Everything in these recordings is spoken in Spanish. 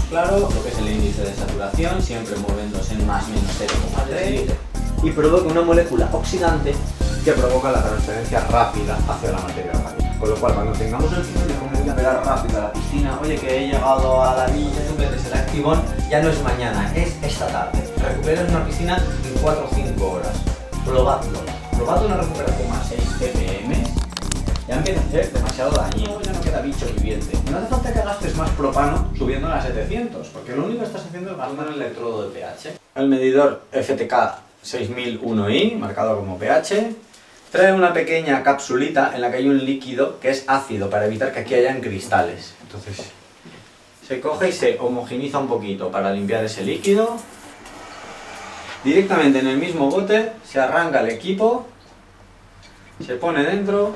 claro, lo que es el índice de saturación, siempre moviéndose en más o menos 0,3, y provoca una molécula oxidante que provoca la transferencia rápida hacia la materia orgánica. Con lo cual, cuando tengamos el fin de comer pegar rápido a la piscina, oye, que he llegado a la villa, en vez de ser activón, ya no es mañana, es esta tarde. Recuperas una piscina en 4 o 5 horas. Probadlo. Probad una recuperación más 6 ppm. Ya empieza a ser demasiado dañino, ya no queda bicho viviente. No hace falta que gastes más propano subiendo a 700, porque lo único que estás haciendo es gastar el electrodo de pH. El medidor FTK 6001i, marcado como pH, trae una pequeña capsulita en la que hay un líquido que es ácido para evitar que aquí hayan cristales. Entonces se coge y se homogeniza un poquito para limpiar ese líquido. Directamente en el mismo bote se arranca el equipo, se pone dentro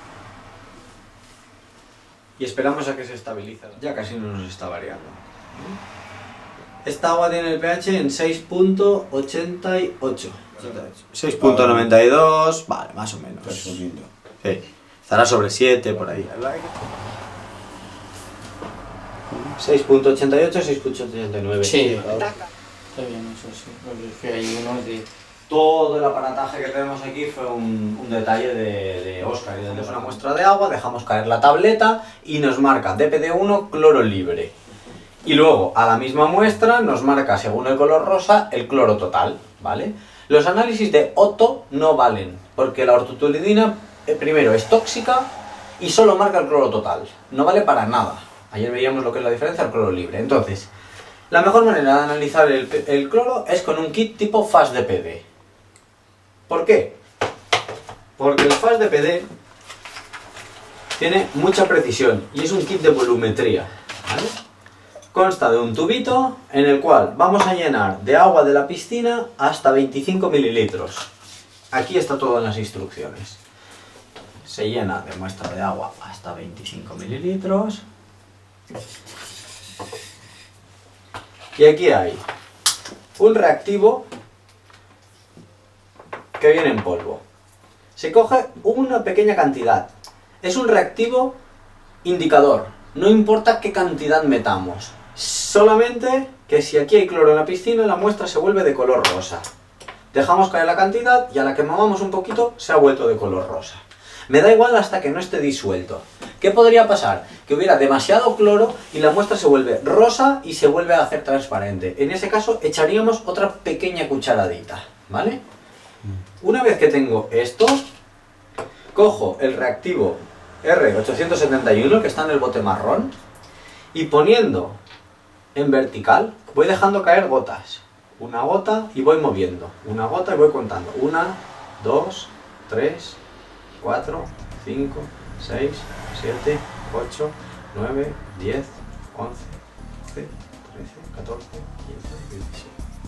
y esperamos a que se estabilice. Ya casi no nos está variando. Esta agua tiene el pH en 6.88. 6.92, vale, más o menos. Resumiendo. Sí, estará sobre 7 por ahí. 6.88, 6.89. Sí, está bien, eso sí. Porque es que hay unos de... Todo el aparataje que tenemos aquí fue un detalle de Oscar. Y desde una muestra de agua dejamos caer la tableta y nos marca DPD1 cloro libre. Y luego a la misma muestra nos marca, según el color rosa, el cloro total, ¿vale? Los análisis de Otto no valen, porque la ortotolidina, primero, es tóxica y solo marca el cloro total. No vale para nada. Ayer veíamos lo que es la diferencia al cloro libre. Entonces, la mejor manera de analizar el cloro es con un kit tipo FASDPD. ¿Por qué? Porque el FASDPD tiene mucha precisión y es un kit de volumetría, ¿vale? Consta de un tubito en el cual vamos a llenar de agua de la piscina hasta 25 mililitros. Aquí está todo en las instrucciones. Se llena de muestra de agua hasta 25 mililitros. Y aquí hay un reactivo que viene en polvo. Se coge una pequeña cantidad. Es un reactivo indicador. No importa qué cantidad metamos. Solamente que si aquí hay cloro en la piscina, la muestra se vuelve de color rosa. Dejamos caer la cantidad y a la que movamos un poquito se ha vuelto de color rosa. Me da igual hasta que no esté disuelto. ¿Qué podría pasar? Que hubiera demasiado cloro y la muestra se vuelve rosa y se vuelve a hacer transparente. En ese caso echaríamos otra pequeña cucharadita, ¿vale? Una vez que tengo esto, cojo el reactivo R871 que está en el bote marrón y poniendo en vertical voy dejando caer gotas. Una gota y voy moviendo. Una gota y voy contando. 1, 2, 3, 4, 5, 6, 7, 8, 9, 10, 11, 12, 13, 14, 15, 16,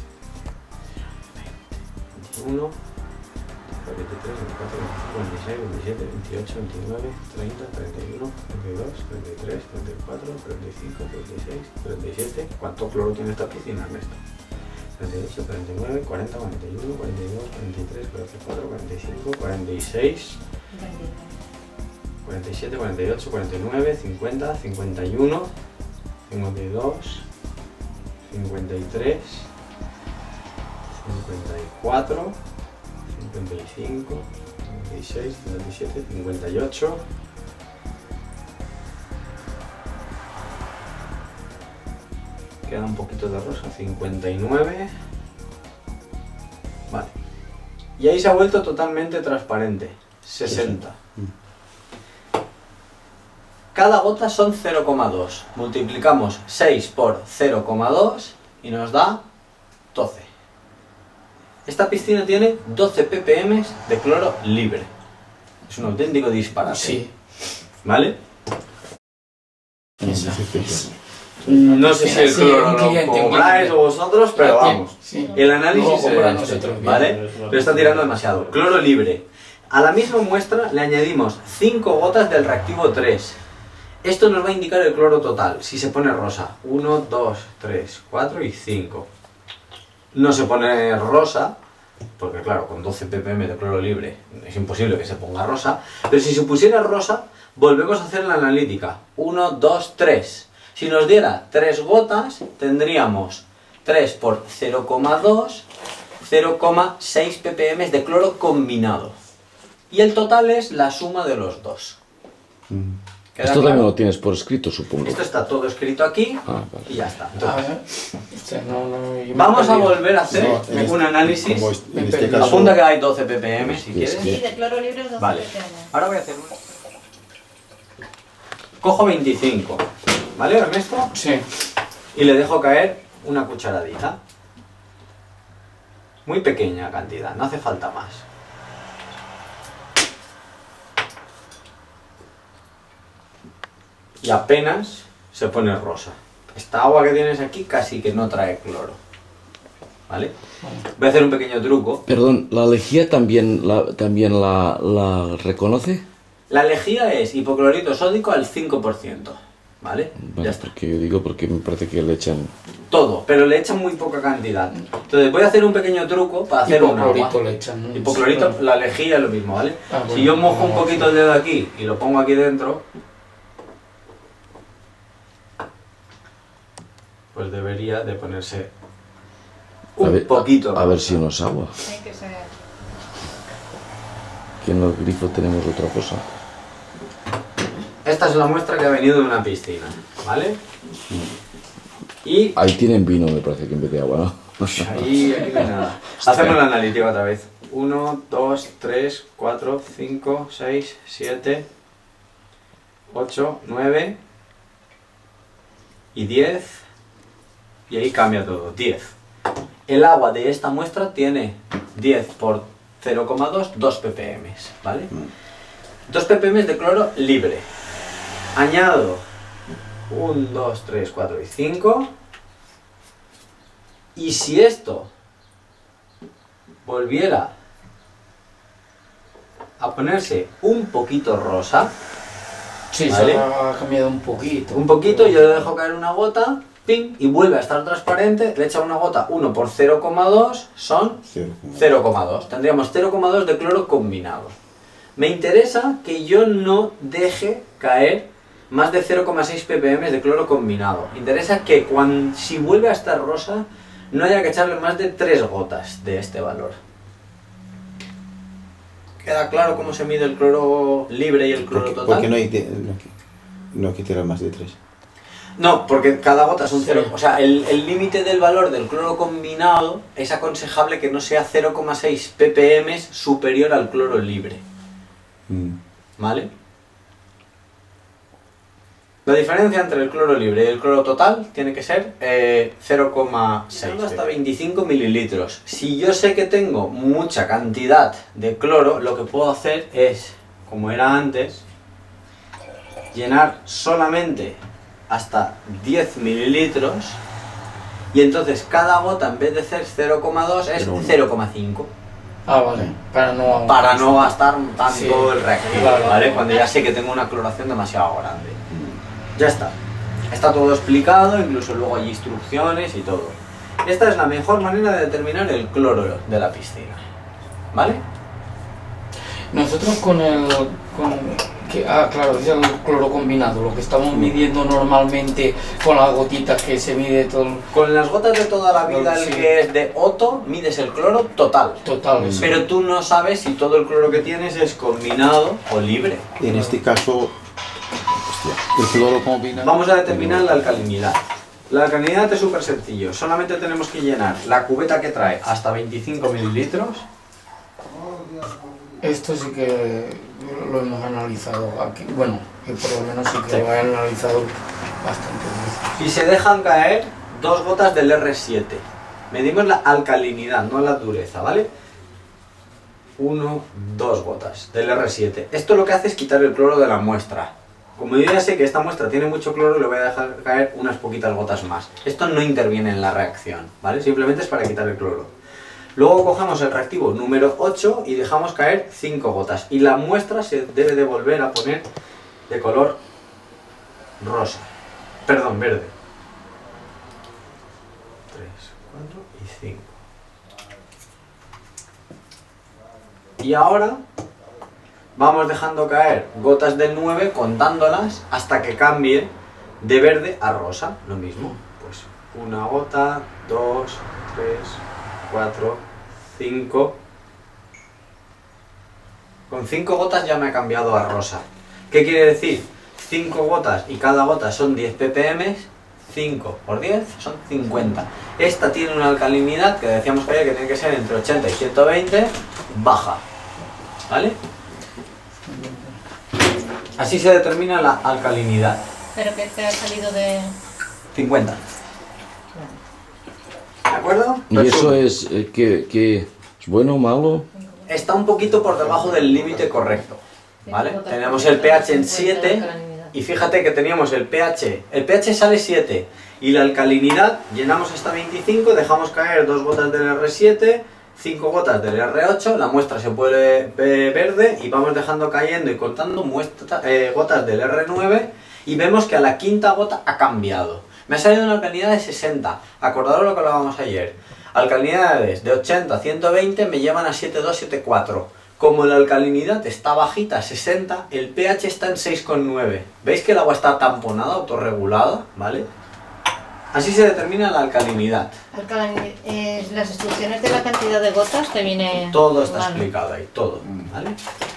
21, 23, 24, 25, 26, 27, 28, 29, 30, 31, 32, 33, 34, 35, 36, 37. ¿Cuánto cloro tiene esta piscina, Ernesto? 38, 39, 40, 41, 42, 43, 44, 45, 46, 47, 48, 49, 50, 51, 52, 53, 54, 55, 56, 57, 58. Queda un poquito de rosa, 59. Vale. Y ahí se ha vuelto totalmente transparente, 60. Cada gota son 0,2. Multiplicamos 6 por 0,2 y nos da 12. Esta piscina tiene 12 ppm de cloro libre. Es un auténtico disparate. Sí. ¿Vale? No sé si el cloro lo compráis o vosotros, pero vamos. Sí. El análisis es este, nosotros, ¿vale? Pero está tirando demasiado. Cloro libre. A la misma muestra le añadimos 5 gotas del reactivo 3. Esto nos va a indicar el cloro total, si se pone rosa. 1, 2, 3, 4 y 5. No se pone rosa, porque claro, con 12 ppm de cloro libre es imposible que se ponga rosa. Pero si se pusiera rosa, volvemos a hacer la analítica. 1, 2, 3. Si nos diera 3 gotas, tendríamos 3 por 0,2, 0,6 ppm de cloro combinado. Y el total es la suma de los dos. Esto también lo tienes por escrito, supongo. Esto está todo escrito aquí Vale. y ya está. A ver. Yo me Vamos a he perdido. volver a hacer un análisis. Me En este perdí. caso, Apunta que hay 12 ppm si que es quieres. que- Sí, de cloro libre es 12 Vale. ppm. Ahora voy a hacer uno. Cojo 25, ¿vale, Ernesto? Sí. Y le dejo caer una cucharadita. Muy pequeña cantidad, no hace falta más. Y apenas se pone rosa. Esta agua que tienes aquí casi que no trae cloro. ¿Vale? Voy a hacer un pequeño truco. Perdón, ¿la lejía también la reconoce? La lejía es hipoclorito sódico al 5%. ¿Vale? Ya Vale, está. porque yo digo porque me parece que le echan... Todo, pero le echan muy poca cantidad. Entonces voy a hacer un pequeño truco para hacer un agua. Hipoclorito le echan, ¿no? Hipoclorito, la lejía es lo mismo, ¿vale? Ah, bueno, Si yo mojo un vamos a poquito el dedo aquí y lo pongo aquí dentro, pues debería de ponerse un poquito. A ver si no es agua. Hay que ser. Que en el grifo tenemos otra cosa. Esta es la muestra que ha venido de una piscina, ¿vale? Y Ahí tienen vino, me parece, que en vez de agua, ¿no? ahí, aquí no hay nada. Hacemos la analítica otra vez. 1, 2, 3, 4, 5, 6, 7, 8, 9 y 10. Y ahí cambia todo, 10. El agua de esta muestra tiene 10 por 0,2, 2 ppm, ¿vale? 2 ppm de cloro libre. Añado 1, 2, 3, 4 y 5. Y si esto volviera a ponerse un poquito rosa, Sí, ¿vale? se ha cambiado un poquito. yo le dejo caer una gota, ping, y vuelve a estar transparente, le echa una gota, 1 por 0,2 son 0,2. Tendríamos 0,2 de cloro combinado. Me interesa que yo no deje caer más de 0,6 ppm de cloro combinado. Interesa que si vuelve a estar rosa, no haya que echarle más de 3 gotas de este valor. ¿Queda claro cómo se mide el cloro libre y el cloro total? ¿Por qué no hay que tirar más de 3? No, porque cada gota es un Sí. 0. O sea, el límite del valor del cloro combinado es aconsejable que no sea 0,6 ppm superior al cloro libre. ¿Vale? La diferencia entre el cloro libre y el cloro total tiene que ser 0,6. Hasta 25 mililitros. Si yo sé que tengo mucha cantidad de cloro, lo que puedo hacer es, como era antes, llenar solamente hasta 10 mililitros y entonces cada gota en vez de ser 0,2 es 0,5 Ah, vale. para no gastar tanto Sí. el reactivo, Claro. ¿vale? Cuando ya sé que tengo una cloración demasiado grande. Ya está. Está todo explicado, incluso luego hay instrucciones y todo. Esta es la mejor manera de determinar el cloro de la piscina, ¿vale? Nosotros claro, es el cloro combinado, lo que estamos midiendo normalmente con las gotitas que se mide todo Con las gotas de toda la vida, Sí. el que es de Otto, mides el cloro total. total. Eso. Pero tú no sabes si todo el cloro que tienes es combinado o libre. En este caso, el cloro combinado. Vamos a determinar la alcalinidad. La alcalinidad es súper sencillo. Solamente tenemos que llenar la cubeta que trae hasta 25 mililitros. Esto sí que lo hemos analizado aquí. Bueno, que por lo menos sí que Sí. lo he analizado bastante veces. Y se dejan caer 2 gotas del R7. Medimos la alcalinidad, no la dureza, ¿vale? 1, 2 gotas del R7. Esto lo que hace es quitar el cloro de la muestra. Como yo ya sé que esta muestra tiene mucho cloro, le voy a dejar caer unas poquitas gotas más. Esto no interviene en la reacción, ¿vale? Simplemente es para quitar el cloro. Luego cogemos el reactivo número 8 y dejamos caer 5 gotas. Y la muestra se debe de volver a poner de color rosa. Perdón, verde. 3, 4 y 5. Y ahora vamos dejando caer gotas de 9 contándolas hasta que cambie De verde a rosa, lo mismo. Pues una gota, 2, 3, 4, 5. Con 5 gotas ya me ha cambiado a rosa. ¿Qué quiere decir? 5 gotas y cada gota son 10 ppm, 5 por 10 son 50. Esta tiene una alcalinidad que decíamos que tiene que ser entre 80 y 120, baja. ¿Vale? Así se determina la alcalinidad. Pero que te ha salido de... 50. ¿De acuerdo? ¿Y eso es que es bueno o malo? Está un poquito por debajo del límite correcto. ¿Vale? Tenemos el pH en 7 y fíjate que teníamos el pH sale 7 y la alcalinidad, llenamos hasta 25, dejamos caer 2 gotas del R7, 5 gotas del R8, la muestra se vuelve verde y vamos dejando cayendo y contando gotas del R9 y vemos que a la quinta gota ha cambiado. Me ha salido una alcalinidad de 60, acordaros lo que hablábamos ayer. Alcalinidades de 80 a 120 me llevan a 7,2, 7,4. Como la alcalinidad está bajita, 60, el pH está en 6,9. ¿Veis que el agua está tamponada, autorregulada? ¿Vale? Así se determina la alcalinidad. Las instrucciones de la cantidad de gotas te viene... Todo está explicado ahí, todo. ¿Vale?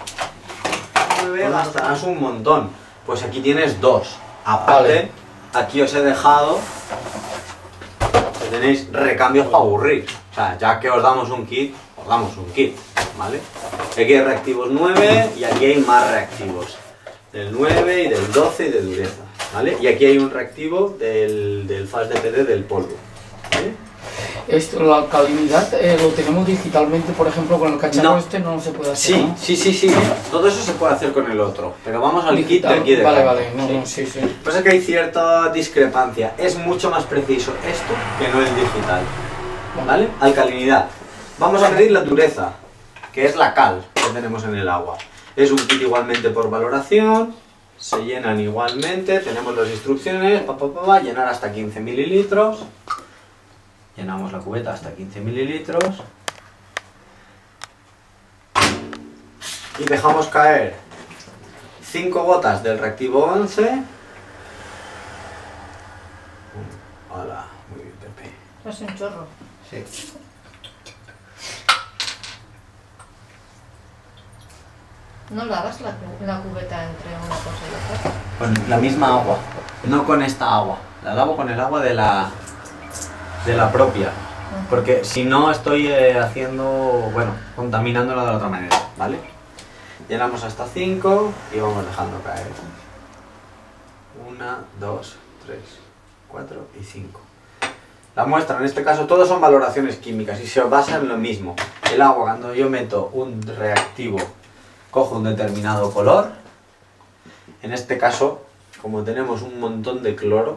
9 gastarás un montón. Pues aquí tienes 2. Aparte, aquí os he dejado que tenéis recambios para aburrir. O sea, ya que os damos un kit, os damos un kit. ¿Vale? Aquí hay reactivos 9 y aquí hay más reactivos. Del 9 y del 12 y de dureza. ¿Vale? Y aquí hay un reactivo del FASDPD del polvo. ¿Vale? Esto, la alcalinidad lo tenemos digitalmente, por ejemplo, con el cacharro No. este no se puede hacer. Sí, ¿no? sí. Todo eso se puede hacer con el otro. Pero vamos al kit de aquí de Vale, acá. vale, no, sí. Pasa que hay cierta discrepancia. Es mucho más preciso esto que no el digital. ¿Vale? Alcalinidad. Vamos a medir la dureza, que es la cal que tenemos en el agua. Es un kit igualmente por valoración, se llenan igualmente, tenemos las instrucciones, llenar hasta 15 mililitros. Llenamos la cubeta hasta 15 mililitros. Y dejamos caer 5 gotas del reactivo 11. Hola, muy bien, Pepe. Es un chorro. Sí. ¿No lavas la cubeta entre una cosa y otra? Con la misma agua, no con esta agua. La lavo con el agua de la propia. Porque si no estoy contaminándola de la otra manera, ¿vale? Llenamos hasta 5 y vamos dejando caer. 1, 2, 3, 4 y 5. La muestra, en este caso, todos son valoraciones químicas y se basa en lo mismo. El agua, cuando yo meto un reactivo, cojo un determinado color. En este caso, como tenemos un montón de cloro,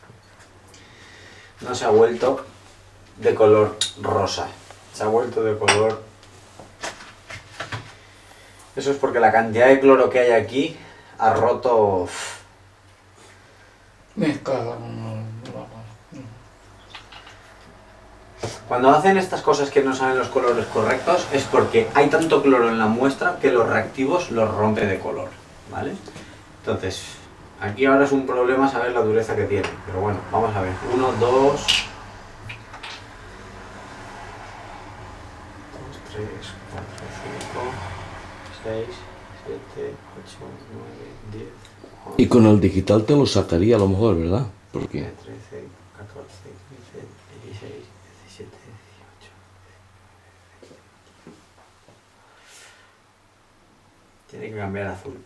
no se ha vuelto de color rosa, se ha vuelto de color... Eso es porque la cantidad de cloro que hay aquí ha roto... Mezcla. Cuando hacen estas cosas que no saben los colores correctos es porque hay tanto cloro en la muestra que los reactivos los rompe de color, ¿vale? Entonces, aquí ahora es un problema saber la dureza que tiene, pero bueno, vamos a ver. 1, 2, 2, 3, 4, 5, 6, 7, 8, 9, 10, 11, Y con el digital te lo sacaría a lo mejor, ¿verdad? Porque 13, 14, 15, 16, 17, 18. Tiene que cambiar a azul.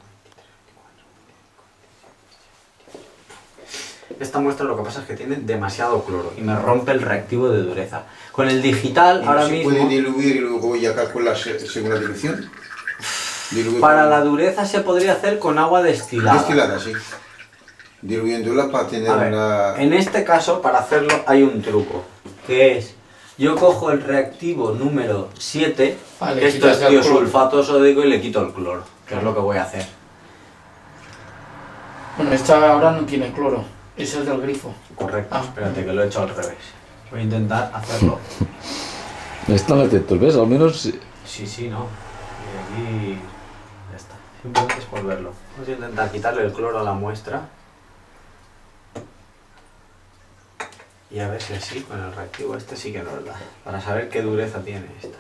Esta muestra lo que pasa es que tiene demasiado cloro y me rompe el reactivo de dureza. Con el digital ¿Y ahora no se mismo... puede diluir y luego ya calcular según la dilución? Diluir Para con- la dureza se podría hacer con agua destilada. Destilada, sí. Diluyéndola para tener A ver, una... en este caso, para hacerlo hay un truco, que es, yo cojo el reactivo número 7, Vale, que esto es quitas el cloro. tiosulfato sódico, y le quito el cloro, que es lo que voy a hacer. Bueno, esta ahora no tiene cloro. Ese es del grifo. Correcto, Ah. espérate que lo he hecho al revés. Voy a intentar hacerlo. están atentos, ¿ves? Al menos Sí, no. Y aquí ya está. Simplemente es por verlo. Vamos a intentar quitarle el cloro a la muestra. Y a ver si así, con el reactivo este sí que nos da. Para saber qué dureza tiene esta.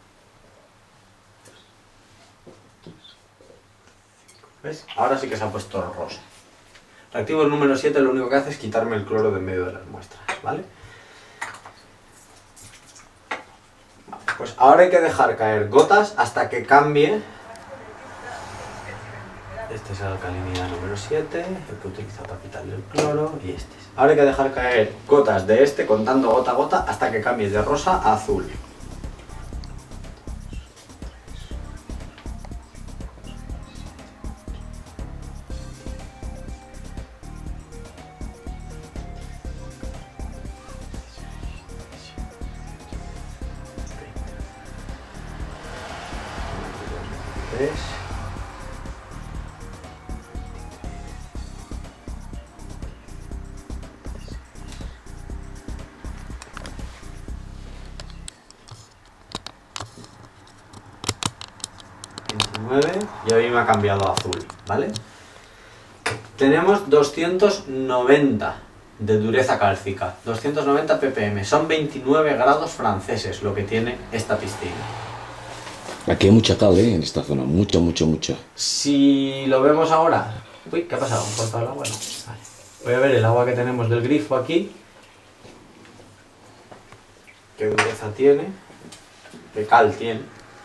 ¿Ves? Ahora sí que se ha puesto rosa. Reactivo número 7 lo único que hace es quitarme el cloro de en medio de las muestras, ¿vale? Pues ahora hay que dejar caer gotas hasta que cambie. Este es la alcalinidad número 7, el que utiliza para quitarle el cloro, y este es. Ahora hay que dejar caer gotas de este, contando gota a gota, hasta que cambie de rosa a azul. Y hoy me ha cambiado a azul, ¿vale? Tenemos 290 de dureza cálcica, 290 ppm, son 29 grados franceses lo que tiene esta piscina. Aquí hay mucha cal, en esta zona, mucha. Si lo vemos ahora... Uy, ¿qué ha pasado? ¿Han cortado el agua? No. Vale. Voy a ver el agua que tenemos del grifo aquí. ¿Qué dureza tiene? ¿Qué cal tiene?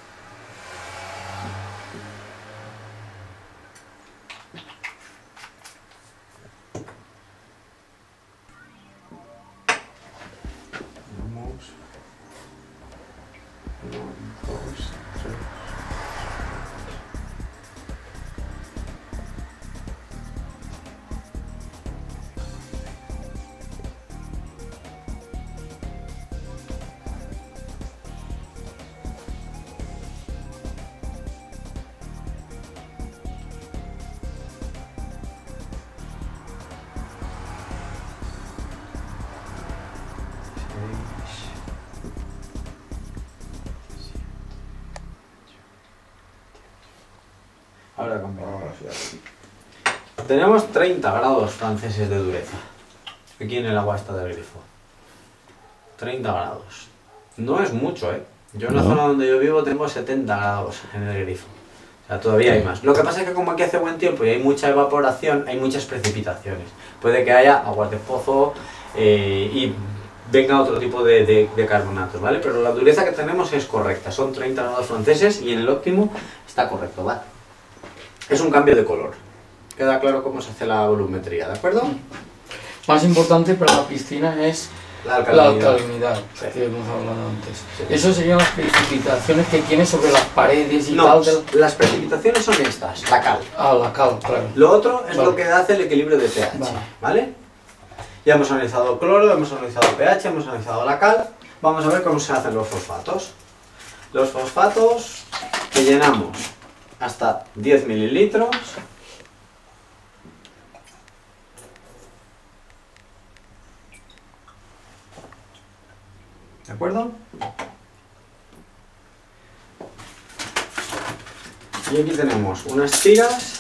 Ahora cambiamos. Tenemos 30 grados franceses de dureza. Aquí en el agua esta del grifo. 30 grados. No es mucho, ¿eh? Yo en la zona donde yo vivo tengo 70 grados en el grifo. O sea, todavía hay más. Lo que pasa es que como aquí hace buen tiempo y hay mucha evaporación, hay muchas precipitaciones. Puede que haya aguas de pozo y venga otro tipo de carbonatos, ¿vale? Pero la dureza que tenemos es correcta. Son 30 grados franceses y en el óptimo está correcto, ¿vale? Es un cambio de color. Queda claro cómo se hace la volumetría, ¿de acuerdo? Más importante para la piscina es La la alcalinidad. alcalinidad, Sí. que hemos hablado antes. Sí. Eso serían las precipitaciones que tiene sobre las paredes y No, tal. las precipitaciones son estas, la cal. Ah, la cal, claro. Lo otro es Vale. lo que hace el equilibrio de pH, Vale. ¿vale? Ya hemos analizado el cloro, hemos analizado el pH, hemos analizado la cal. Vamos a ver cómo se hacen los fosfatos. Los fosfatos que llenamos hasta 10 mililitros. ¿De acuerdo? Y aquí tenemos unas tiras.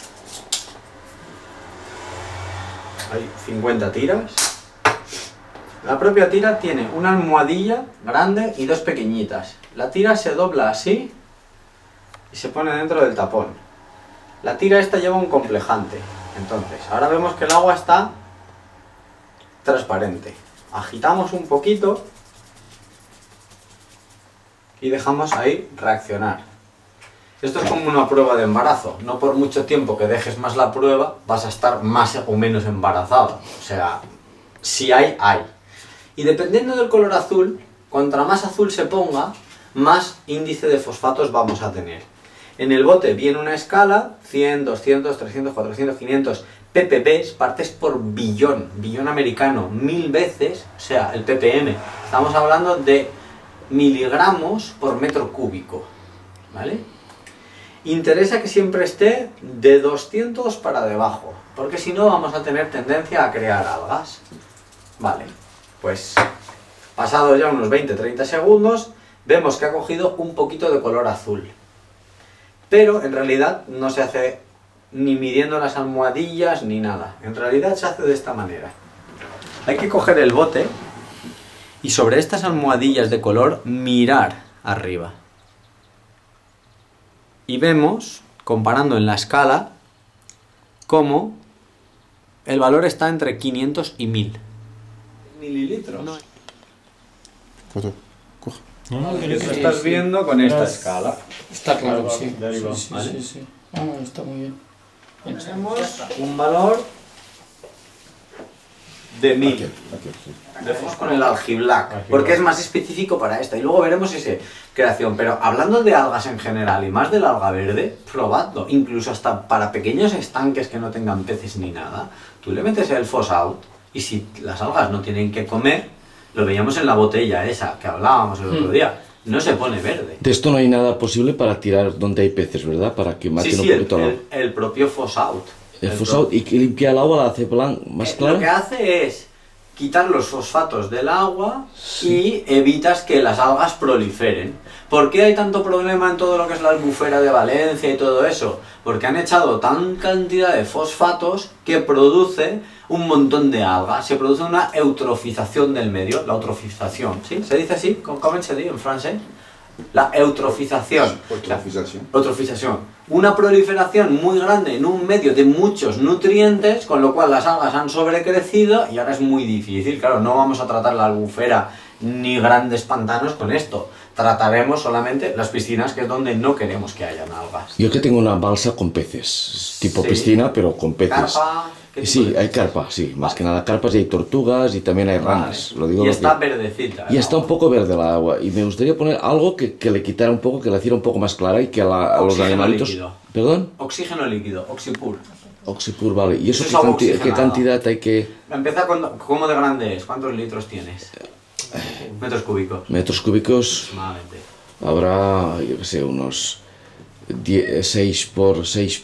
Hay 50 tiras. La propia tira tiene una almohadilla grande y dos pequeñitas. La tira se dobla así y se pone dentro del tapón. La tira esta lleva un complejante. Entonces, ahora vemos que el agua está transparente. Agitamos un poquito y dejamos ahí reaccionar. Esto es como una prueba de embarazo. No por mucho tiempo que dejes más la prueba vas a estar más o menos embarazado. O sea, si hay, hay. Y dependiendo del color azul, cuanto más azul se ponga, más índice de fosfatos vamos a tener. En el bote viene una escala, 100, 200, 300, 400, 500 ppb, partes por billón, billón americano, 1000 veces, o sea, el ppm. Estamos hablando de miligramos por metro cúbico, ¿vale? Interesa que siempre esté de 200 para debajo, porque si no vamos a tener tendencia a crear algas. Vale, pues pasados ya unos 20-30 segundos, vemos que ha cogido un poquito de color azul. Pero en realidad no se hace ni midiendo las almohadillas ni nada. En realidad se hace de esta manera. Hay que coger el bote Y sobre estas almohadillas de color, mirar arriba. Y vemos, comparando en la escala, cómo el valor está entre 500 y 1000 mililitros. Foto. Coge. Que tú estás viendo con esta escala. Está claro, sí. de ahí va. Sí, ¿Vale? sí, sí. Ah, está muy bien. Tenemos un valor de 1000. Aquí, sí. De Foss con el algiblac, porque es más específico para esta. Y luego veremos esa creación. Pero hablando de algas en general y más del alga verde, probadlo. Incluso hasta para pequeños estanques que no tengan peces ni nada. Tú le metes el Foss out y si las algas no tienen que comer, lo veíamos en la botella esa que hablábamos el otro día, no se pone verde. De esto no hay nada posible para tirar donde hay peces, ¿verdad? Para que maten Sí, un sí, poquito el agua. el propio Foss out. El fosfato, y que limpia el agua, la hace más Lo que clara. hace es quitar los fosfatos del agua y evitas que las algas proliferen. ¿Por qué hay tanto problema en todo lo que es la albufera de Valencia y todo eso? Porque han echado tan cantidad de fosfatos que produce un montón de algas. Se produce una eutrofización del medio, la eutrofización, ¿sí? ¿Se dice así? ¿Cómo se dice en francés? La eutrofización. Eutrofización. Eutrofización. Una proliferación muy grande en un medio de muchos nutrientes, con lo cual las algas han sobrecrecido y ahora es muy difícil. Claro, no vamos a tratar la albufera ni grandes pantanos con esto. Trataremos solamente las piscinas, que es donde no queremos que hayan algas. Yo que tengo una balsa con peces, tipo Sí. piscina, pero con peces. ¿Carpa? ¿Qué tipo Sí, de hay peces? carpa, sí, más Vale. que nada carpas, y hay tortugas y también hay ranas. Vale. Lo digo Y porque- está verdecita. Y está un poco verde la agua, y me gustaría poner algo que le quitara un poco, que la hiciera un poco más clara y que a los Oxígeno animalitos... líquido. ¿Perdón? Oxígeno líquido, Oxipur. Oxipur, vale. ¿Y eso Eso qué, es agua qué oxigenada. cantidad hay que...? Empieza con... ¿Cómo de grande es? ¿Cuántos litros tienes? Metros cúbicos. Metros cúbicos Aproximadamente. habrá, yo qué sé, unos 6 por 6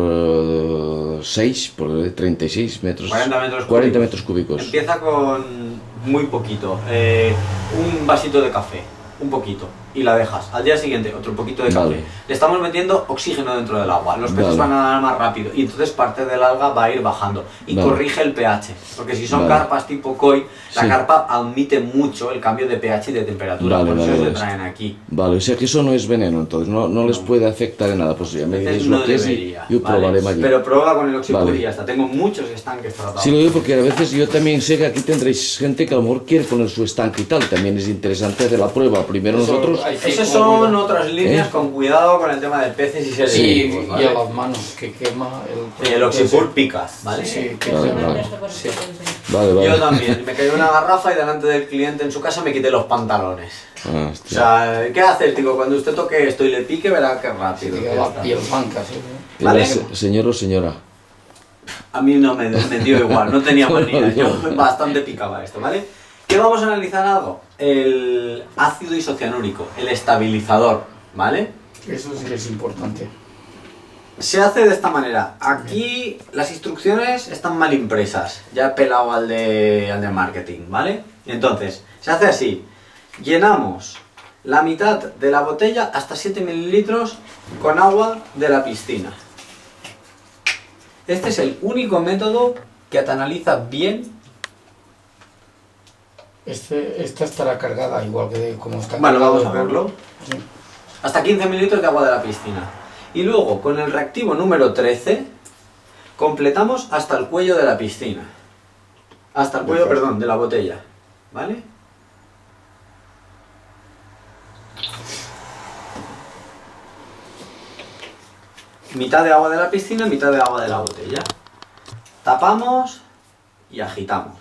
por 6 por 36 metros. 40 metros 40 cúbicos. metros cúbicos. Empieza con muy poquito. Un vasito de café. Un poquito. Y la dejas. Al día siguiente, otro poquito de café. Vale. Le estamos metiendo oxígeno dentro del agua. Los peces Vale. van a nadar más rápido. Y entonces parte del alga va a ir bajando. Y Vale. corrige el pH. Porque si son Vale. carpas tipo koi, la Sí. carpa admite mucho el cambio de pH y de temperatura. Vale, por eso vale, se vale. traen aquí. Vale, o sea que eso no es veneno, entonces no les puede afectar en nada. Pues ya me diréis No lo que es y debería, yo ¿vale? probaré allí. Pero prueba con el oxipur Vale. y ya está. Tengo muchos estanques tratados. Sí, lo digo porque a veces yo también sé que aquí tendréis gente que a lo mejor quiere poner su estanque y tal. También es interesante hacer la prueba. Primero Eso nosotros... hay que Esas con son cuidado. otras líneas, ¿Eh? con cuidado con el tema de peces y seres Sí, vivos, y ¿vale? a las manos, que quema el... Y el oxipur pica, ¿vale? Sí, que Vale, quema. vale. Sí. Vale, vale. Yo también, me cayó una garrafa y delante del cliente en su casa me quité los pantalones. Ah, O hostia. sea, ¿qué hace el tipo? Cuando usted toque esto y le pique, verá qué rápido. Se que queda la está. piel blanca, sí. Era ¿vale? Señor o señora. A mí no me dio igual, no tenía No, manía, no, yo no. bastante picaba esto, ¿vale? ¿Qué vamos a analizar algo? El ácido isocianúrico, el estabilizador, ¿vale? Eso sí que es importante. Se hace de esta manera. Aquí las instrucciones están mal impresas. Ya he pelado al de marketing, ¿vale? Entonces, se hace así. Llenamos la mitad de la botella, hasta 7 mililitros, con agua de la piscina. Este es el único método que te analiza bien. Esta estará cargada igual que de como está Bueno, cargado vamos a el bolo. verlo. Sí. Hasta 15 mililitros de agua de la piscina. Y luego, con el reactivo número 13, completamos hasta el cuello de la piscina. Hasta el cuello, perdón, de la botella. ¿Vale? Mitad de agua de la piscina, mitad de agua de la botella. Tapamos y agitamos.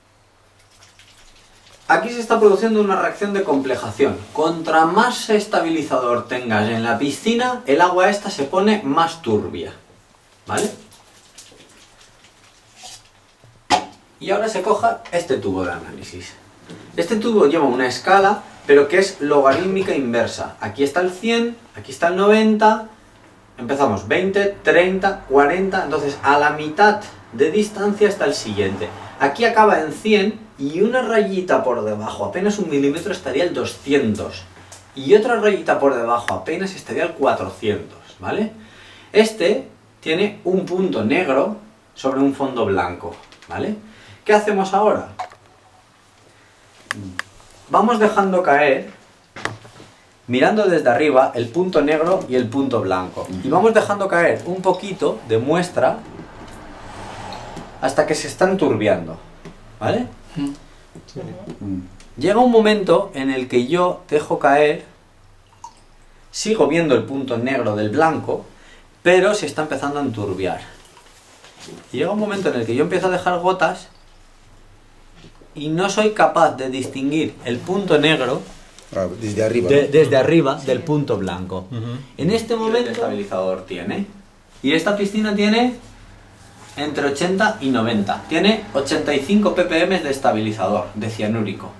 Aquí se está produciendo una reacción de complejación. Contra más estabilizador tengas en la piscina, el agua esta se pone más turbia. ¿Vale? Y ahora se coja este tubo de análisis. Este tubo lleva una escala, pero que es logarítmica inversa. Aquí está el 100, aquí está el 90, empezamos 20, 30, 40, entonces a la mitad de distancia está el siguiente. Aquí acaba en 100 y una rayita por debajo, apenas 1 milímetro, estaría el 200. Y otra rayita por debajo, apenas estaría el 400, ¿vale? Este tiene un punto negro sobre un fondo blanco, ¿vale? ¿Qué hacemos ahora? vamos dejando caer, mirando desde arriba, el punto negro y el punto blanco. Y vamos dejando caer un poquito de muestra hasta que se están turbiando, ¿vale? Llega un momento en el que yo dejo caer, sigo viendo el punto negro del blanco, pero se está empezando a enturbiar. Y llega un momento en el que yo empiezo a dejar gotas y no soy capaz de distinguir el punto negro Desde arriba. desde arriba del punto blanco. En este momento... el estabilizador tiene. Y esta piscina tiene entre 80 y 90. Tiene 85 ppm de estabilizador, de cianúrico.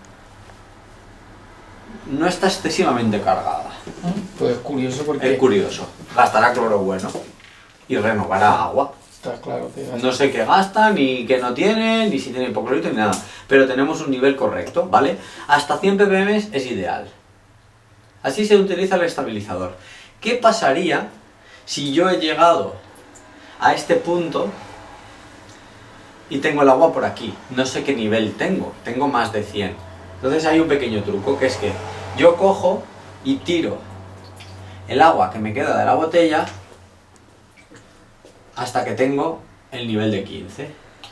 No está excesivamente cargada. Pues es curioso porque... Es curioso. Gastará cloro bueno. Y renovará agua. Está claro que... No sé qué gasta, ni qué no tiene, ni si tiene hipoclorito, ni nada. Pero tenemos un nivel correcto, ¿vale? Hasta 100 ppm es ideal. Así se utiliza el estabilizador. ¿Qué pasaría si yo he llegado a este punto y tengo el agua por aquí? No sé qué nivel tengo más de 100. Entonces hay un pequeño truco, que es que yo cojo y tiro el agua que me queda de la botella hasta que tengo el nivel de 15.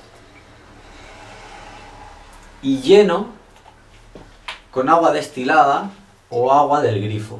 Y lleno con agua destilada o agua del grifo.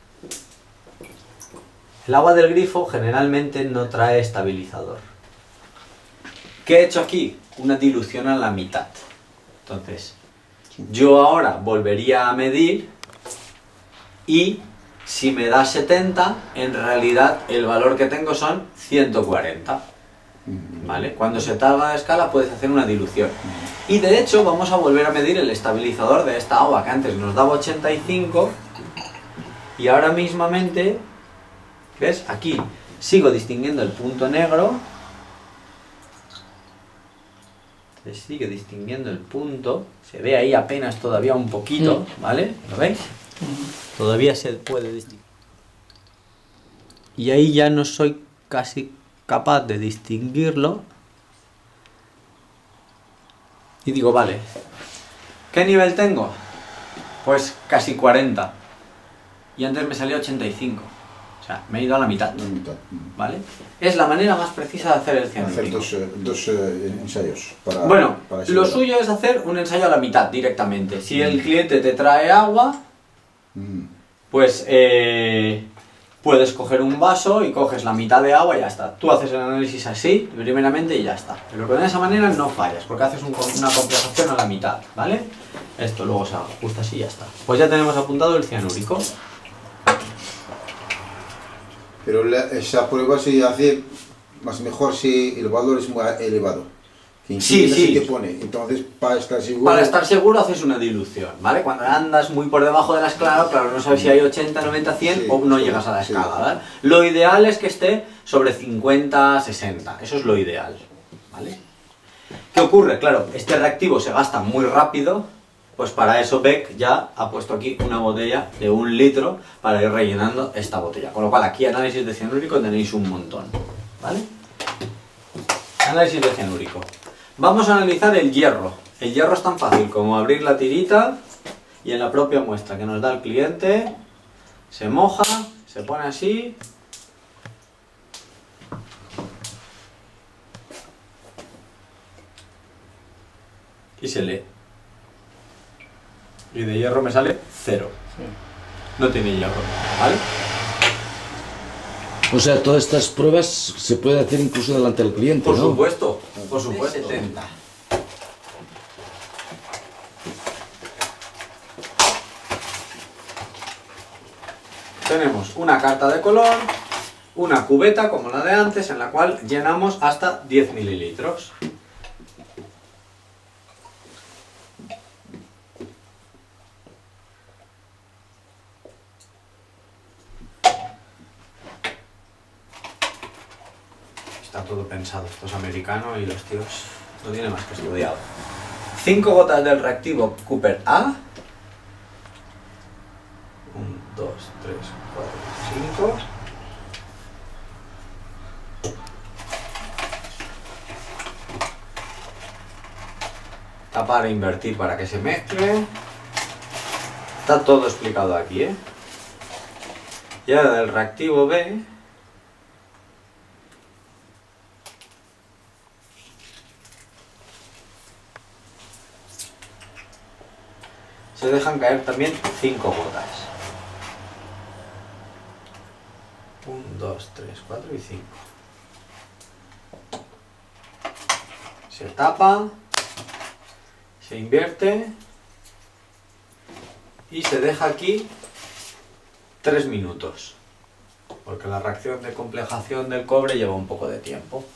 El agua del grifo generalmente no trae estabilizador. ¿Qué he hecho aquí? Una dilución a la mitad. Entonces, yo ahora volvería a medir y si me da 70, en realidad el valor que tengo son 140. ¿Vale? Cuando se salga de escala puedes hacer una dilución. Y de hecho vamos a volver a medir el estabilizador de esta agua que antes nos daba 85 y ahora mismamente, ¿ves? Aquí sigo distinguiendo el punto negro. Se sigue distinguiendo el punto. Se ve ahí apenas todavía un poquito, ¿vale? ¿Lo veis? Todavía se puede distinguir. Y ahí ya no soy casi capaz de distinguirlo. Y digo, vale, ¿qué nivel tengo? Pues casi 40. Y antes me salía 85. O sea, me he ido a la mitad. ¿Vale? Es la manera más precisa de hacer el cianúrico. Hacer dos ensayos. Bueno, para lo suyo es hacer un ensayo a la mitad directamente. Si el cliente te trae agua, pues puedes coger un vaso y coges la mitad de agua y ya está. Tú haces el análisis así, primeramente, y ya está. Pero con esa manera no fallas, porque haces una compensación a la mitad, ¿vale? Esto luego se ajusta así y ya está. Pues ya tenemos apuntado el cianúrico. Pero esa prueba se hace más mejor si el valor es muy elevado. Sí. Que pone. Entonces, para estar seguro... Para estar seguro haces una dilución, ¿vale? Cuando andas muy por debajo de la escala, claro, no sabes si hay 80, 90, 100 Sí, o no sí, llegas a la sí. escala, ¿vale? Lo ideal es que esté sobre 50, 60, eso es lo ideal, ¿vale? ¿Qué ocurre? Claro, este reactivo se gasta muy rápido, pues para eso Beck ya ha puesto aquí una botella de 1 litro para ir rellenando esta botella. Con lo cual aquí análisis de cianúrico tenéis un montón, ¿vale? Análisis de cianúrico. Vamos a analizar el hierro. El hierro es tan fácil como abrir la tirita y en la propia muestra que nos da el cliente se moja, se pone así y se lee. Y de hierro me sale 0. No tiene hierro, ¿vale? O sea, todas estas pruebas se puede hacer incluso delante del cliente, Por ¿no? supuesto, por supuesto. 70. Tenemos una carta de color, una cubeta como la de antes en la cual llenamos hasta 10 mililitros. Está todo pensado, esto es americano y los tíos no tienen más que estudiado. 5 gotas del reactivo Cooper A. 1, 2, 3, 4, 5. Tapar e invertir para que se mezcle. Está todo explicado aquí, ¿eh? Y ahora del reactivo B, se dejan caer también 5 gotas. 1, 2, 3, 4 y 5. Se tapa, se invierte y se deja aquí 3 minutos, porque la reacción de complejación del cobre lleva un poco de tiempo.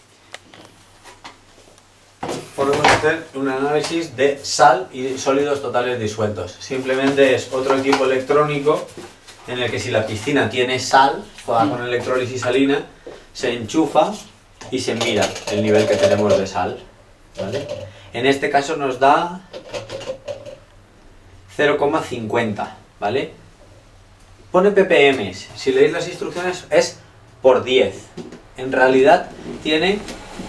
Podemos hacer un análisis de sal y sólidos totales disueltos. Simplemente es otro equipo electrónico en el que si la piscina tiene sal, juega con electrólisis salina, se enchufa y se mira el nivel que tenemos de sal, ¿vale? En este caso nos da 0,50, ¿vale? Pone ppm, si leéis las instrucciones es por 10. En realidad tiene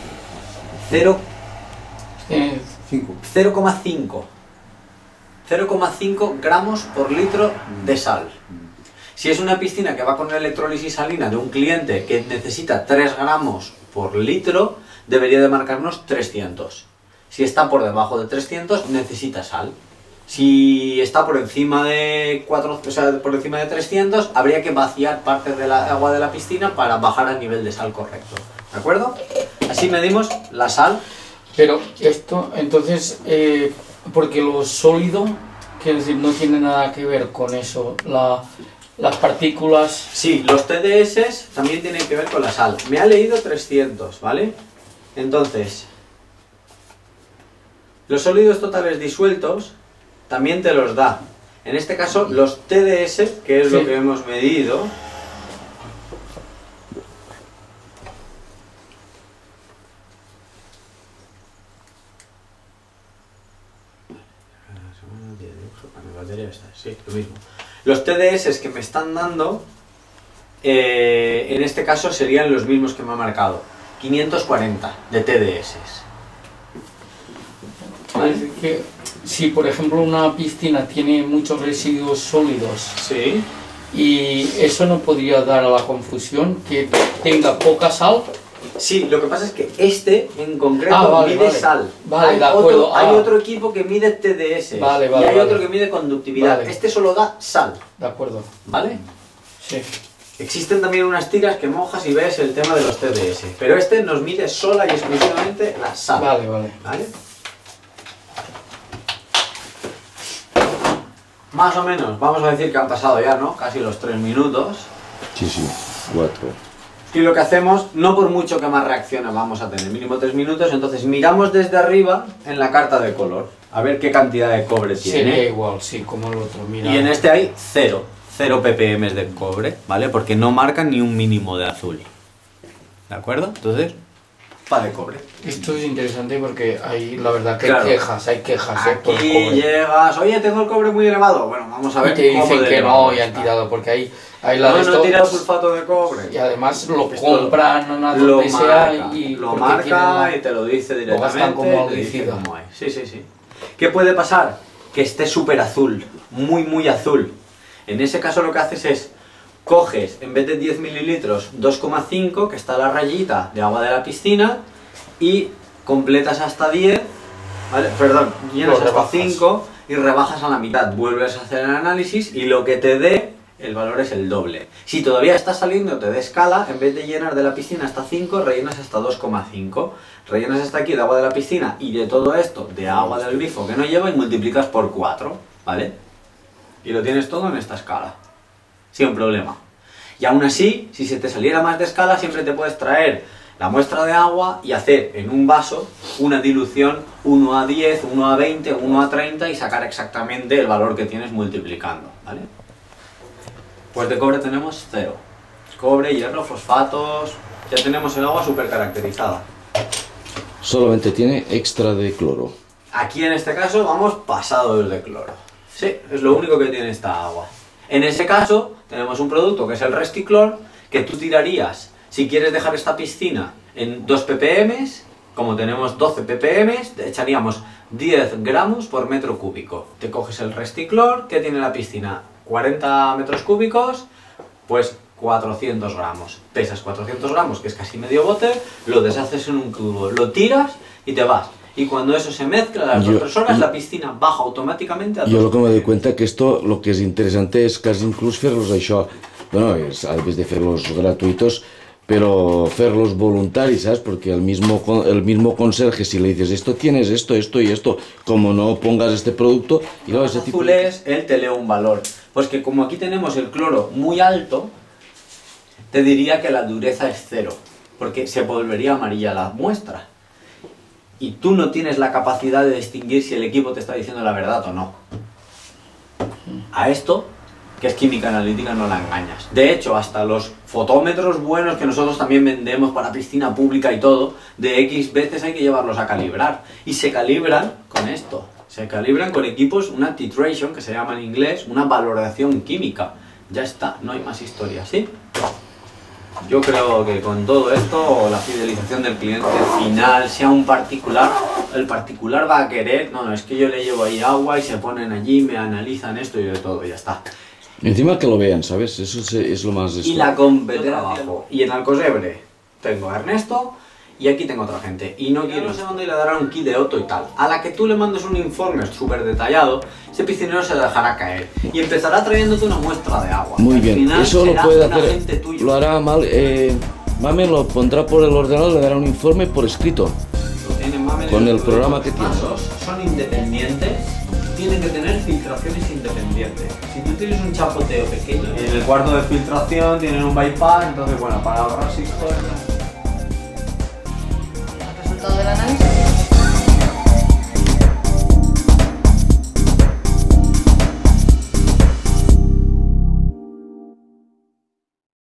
0,5 gramos por litro de sal. Si es una piscina que va con electrólisis salina de un cliente que necesita 3 gramos por litro, debería de marcarnos 300. Si está por debajo de 300, necesita sal. Si está por encima de 4, o sea, por encima de 300, habría que vaciar parte del agua de la piscina para bajar al nivel de sal correcto. ¿De acuerdo? Así medimos la sal. Pero esto, entonces, porque lo sólido, quiero decir, no tiene nada que ver con eso, las partículas... Sí, los TDS también tienen que ver con la sal. Me ha leído 300, ¿vale? Entonces, los sólidos totales disueltos también te los da. En este caso, los TDS, que es lo que hemos medido, sí, lo mismo. Los TDS que me están dando, en este caso serían los mismos que me ha marcado. 540 de TDS. ¿Vale? Es que si por ejemplo una piscina tiene muchos residuos sólidos, Sí. y eso no podría dar a la confusión que tenga poca sal. Sí, lo que pasa es que este en concreto mide sal. Vale, hay de acuerdo. Otro, hay otro equipo que mide TDS. Vale, y hay vale. otro que mide conductividad. Vale. Este solo da sal. De acuerdo. ¿Vale? Sí. Existen también unas tiras que mojas y ves el tema de los TDS. Pero este nos mide sola y exclusivamente la sal. Vale, vale. ¿Vale? Más o menos, vamos a decir que han pasado ya, ¿no? Casi los 3 minutos. Sí, sí, 4. Y lo que hacemos, no por mucho que más reacciones vamos a tener, mínimo 3 minutos, entonces miramos desde arriba en la carta de color, a ver qué cantidad de cobre tiene. Sería igual, sí, como el otro. Mira. Y en este hay 0 ppm de cobre, ¿vale? Porque no marcan ni un mínimo de azul. ¿De acuerdo? Entonces, pa de cobre. Esto es interesante porque hay, la verdad, que Claro. hay quejas por el Aquí cobre. llegas, oye, tengo el cobre muy elevado. Bueno, vamos a ver Y te cómo dicen de que elevado no y han está. tirado, porque hay la de No, no esto- tira sulfato de cobre. y además lo Esto compran a lo donde sea marca, y lo porque marca tienen- y te lo dice lo directamente. gastan como te dice herbicida. cómo es. Sí, sí, sí. ¿Qué puede pasar? Que esté súper azul, muy azul. En ese caso lo que haces es, coges en vez de 10 mililitros 2,5, que está la rayita de agua de la piscina, y completas hasta 10, ¿vale? Perdón, llenas Lo hasta rebajas. 5 y rebajas a la mitad. Vuelves a hacer el análisis y lo que te dé, el valor es el doble. Si todavía está saliendo, te dé escala, en vez de llenar de la piscina hasta 5, rellenas hasta 2,5. Rellenas hasta aquí de agua de la piscina y de todo esto, de agua del grifo que no lleva, y multiplicas por 4, ¿vale? Y lo tienes todo en esta escala, sin problema. Y aún así, si se te saliera más de escala, siempre te puedes traer la muestra de agua y hacer en un vaso una dilución 1 a 10, 1 a 20, 1 a 30 y sacar exactamente el valor que tienes multiplicando, ¿vale? Pues de cobre tenemos 0. Cobre, hierro, fosfatos, ya tenemos el agua súper caracterizada. Solamente tiene extra de cloro. Aquí en este caso vamos pasados de cloro. Sí, es lo único que tiene esta agua. En ese caso tenemos un producto que es el Resticlor, que tú tirarías, si quieres dejar esta piscina en 2 ppm, como tenemos 12 ppm, echaríamos 10 gramos por metro cúbico. Te coges el resticlor que tiene la piscina, 40 metros cúbicos, pues 400 gramos. Pesas 400 gramos, que es casi medio bote, lo deshaces en un cubo, lo tiras y te vas. Y cuando eso se mezcla, a las 2-3 horas, la piscina baja automáticamente a Jo el que me doy cuenta que esto, lo que es interesante es casi inclús fer-los això, bueno, a vez de fer-los gratuitos, pero ferlos voluntarios, ¿sabes? Porque el mismo conserje, si le dices esto tienes esto, esto y esto, como no pongas este producto, y luego ese tipo azules, él te lee un valor. Pues que como aquí tenemos el cloro muy alto, te diría que la dureza es 0, porque se volvería amarilla la muestra. Y tú no tienes la capacidad de distinguir si el equipo te está diciendo la verdad o no. A esto, que es química analítica, no la engañas. De hecho, hasta los fotómetros buenos que nosotros también vendemos para piscina pública y todo, de X veces hay que llevarlos a calibrar. Y se calibran con esto. Se calibran con equipos, una titration, que se llama en inglés, una valoración química. Ya está, no hay más historia, ¿sí? Yo creo que con todo esto, la fidelización del cliente final, sea un particular, el particular va a querer, no, es que yo le llevo ahí agua y se ponen allí, me analizan esto y de todo, ya está. Encima que lo vean, ¿sabes? Eso es lo más... Y la competencia. Y en Alcosebre tengo a Ernesto y aquí tengo otra gente. Y no quiero, no sé dónde le darán un kit de Otto y tal. A la que tú le mandes un informe súper detallado, ese piscinero se dejará caer y empezará trayéndote una muestra de agua. Muy Al bien, final eso lo será puede un hacer, agente tuyo. lo hará mal, Mame lo pondrá por el ordenador, le dará un informe por escrito, Lo tiene Mame con el dentro de programa los que tiene. pasos, son independientes, tienen que tener filtraciones independientes. Si tú tienes un chapoteo pequeño, en el cuarto de filtración tienen un bypass, entonces bueno, para ahorrar historias...